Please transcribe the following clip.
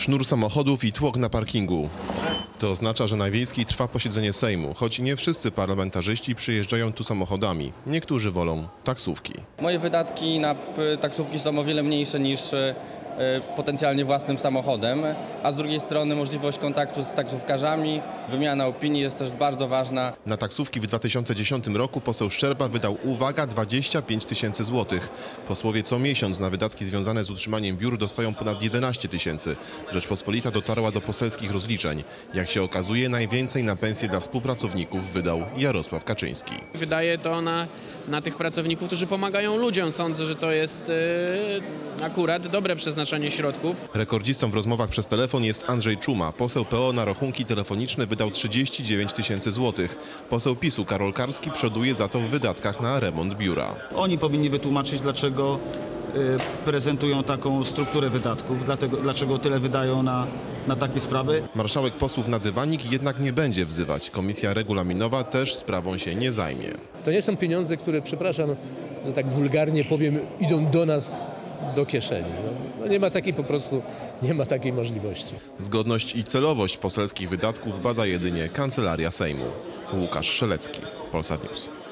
Sznur samochodów i tłok na parkingu. To oznacza, że na Wiejskiej trwa posiedzenie Sejmu, choć nie wszyscy parlamentarzyści przyjeżdżają tu samochodami. Niektórzy wolą taksówki. Moje wydatki na taksówki są o wiele mniejsze niż potencjalnie własnym samochodem, a z drugiej strony możliwość kontaktu z taksówkarzami, wymiana opinii jest też bardzo ważna. Na taksówki w 2010 roku poseł Szczerba wydał, uwaga, 25 tysięcy złotych. Posłowie co miesiąc na wydatki związane z utrzymaniem biur dostają ponad 11 tysięcy. Rzeczpospolita dotarła do poselskich rozliczeń. Jak się okazuje, najwięcej na pensje dla współpracowników wydał Jarosław Kaczyński. Wydaje to na tych pracowników, którzy pomagają ludziom. Sądzę, że to jest akurat dobre przeznaczenie środków. Rekordzistą w rozmowach przez telefon jest Andrzej Czuma. Poseł PO na rachunki telefoniczne wydał 39 tysięcy złotych. Poseł PiS-u Karol Karski przoduje za to w wydatkach na remont biura. Oni powinni wytłumaczyć, dlaczego prezentują taką strukturę wydatków, dlaczego tyle wydają na takie sprawy. Marszałek posłów na dywanik jednak nie będzie wzywać. Komisja regulaminowa też sprawą się nie zajmie. To nie są pieniądze, które, przepraszam, że tak wulgarnie powiem, idą do nas do kieszeni. No nie ma takiej po prostu, nie ma takiej możliwości. Zgodność i celowość poselskich wydatków bada jedynie Kancelaria Sejmu. Łukasz Szelecki, Polsat News.